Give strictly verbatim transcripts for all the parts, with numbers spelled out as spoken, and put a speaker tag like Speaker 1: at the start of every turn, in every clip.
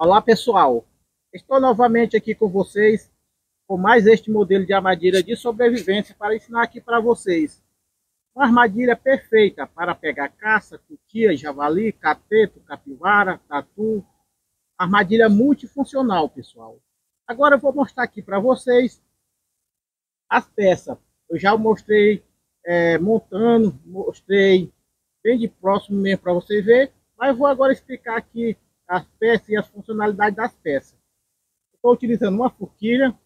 Speaker 1: Olá pessoal, estou novamente aqui com vocês com mais este modelo de armadilha de sobrevivência para ensinar aqui para vocês. Uma armadilha perfeita para pegar caça, cutia, javali, cateto, capivara, tatu. Armadilha multifuncional, pessoal. Agora eu vou mostrar aqui para vocês as peças. Eu já mostrei é, montando, mostrei bem de próximo mesmo para vocês verem, mas eu vou agora explicar aqui as peças e as funcionalidades das peças. Estou utilizando uma forquilha,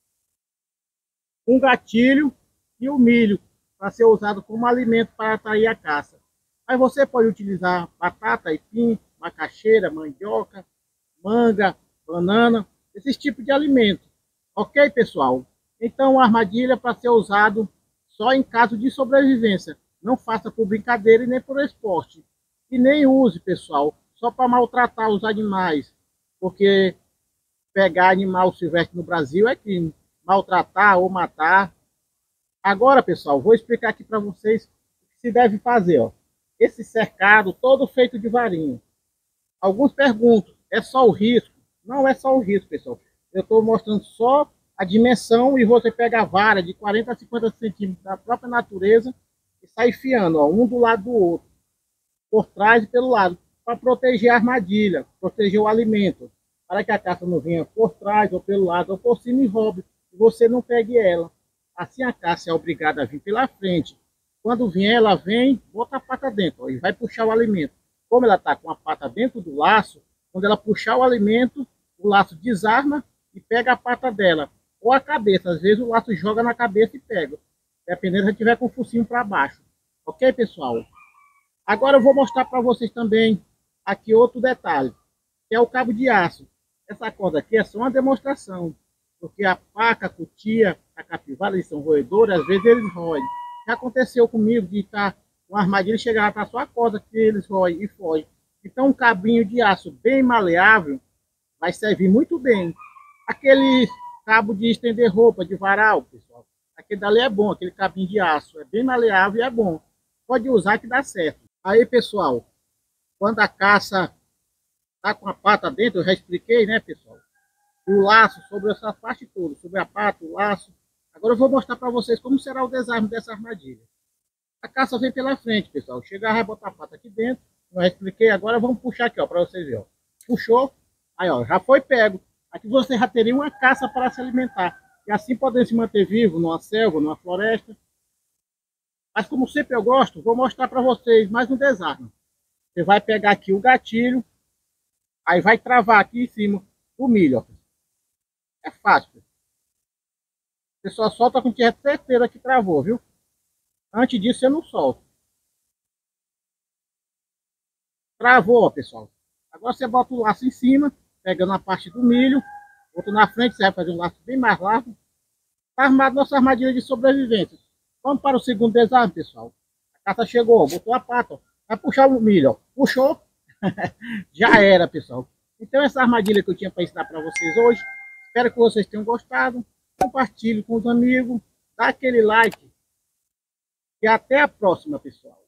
Speaker 1: um gatilho e o milho para ser usado como alimento para atrair a caça. Mas você pode utilizar batata, aipim, macaxeira, mandioca, manga, banana, esses tipos de alimento. Ok, pessoal? Então, a armadilha para ser usado só em caso de sobrevivência. Não faça por brincadeira e nem por esporte. E nem use, pessoal, só para maltratar os animais. Porque pegar animal silvestre no Brasil é crime. Maltratar ou matar. Agora, pessoal, vou explicar aqui para vocês o que se deve fazer. Ó. Esse cercado todo feito de varinha. Alguns perguntam, é só o risco? Não é só o risco, pessoal. Eu estou mostrando só a dimensão e você pega a vara de quarenta a cinquenta centímetros da própria natureza e sai enfiando, ó, um do lado do outro, por trás e pelo lado, para proteger a armadilha, proteger o alimento, para que a caça não venha por trás ou pelo lado ou por cima e roube, e você não pegue ela. Assim a caça é obrigada a vir pela frente. Quando vier, ela vem, bota a pata dentro, ó, e vai puxar o alimento. Como ela está com a pata dentro do laço, quando ela puxar o alimento, o laço desarma e pega a pata dela. Ou a cabeça, às vezes o laço joga na cabeça e pega. Dependendo se estiver com o focinho para baixo. Ok, pessoal? Agora eu vou mostrar para vocês também aqui outro detalhe, que é o cabo de aço. Essa corda aqui é só uma demonstração, porque a paca, a cutia, a capivara, eles são roedores, às vezes eles roem. Já aconteceu comigo de estar uma armadilha e chegar para a sua corda que eles roem e fogem. Então um cabinho de aço bem maleável vai servir muito bem. Aquele cabo de estender roupa, de varal, pessoal, aquele dali é bom, aquele cabinho de aço, é bem maleável e é bom. Pode usar que dá certo. Aí, pessoal, quando a caça está com a pata dentro, eu já expliquei, né, pessoal? O laço, sobre essa parte toda, sobre a pata, o laço. Agora eu vou mostrar para vocês como será o desarme dessa armadilha. A caça vem pela frente, pessoal. Chegar, vai botar a pata aqui dentro. Eu já expliquei, agora vamos puxar aqui, ó, para vocês verem. Ó. Puxou, aí, ó, já foi pego. Aqui você já teria uma caça para se alimentar. E assim poder se manter vivo numa selva, numa floresta. Mas como sempre eu gosto, vou mostrar para vocês mais um desarme. Você vai pegar aqui o gatilho, aí vai travar aqui em cima o milho. Ó. É fácil. Você só solta com tiver certeza que travou, viu? Antes disso você não solta. Travou, ó, pessoal. Agora você bota o laço em cima, pegando a parte do milho, outro na frente, você vai fazer um laço bem mais largo. Está armado nossa armadilha de sobrevivência. Vamos para o segundo desarme, pessoal. A caça chegou, botou a pata, ó. Vai puxar o milho, ó. Puxou, já era, pessoal. Então essa armadilha que eu tinha para ensinar para vocês hoje, espero que vocês tenham gostado. Compartilhe com os amigos, dá aquele like e até a próxima, pessoal.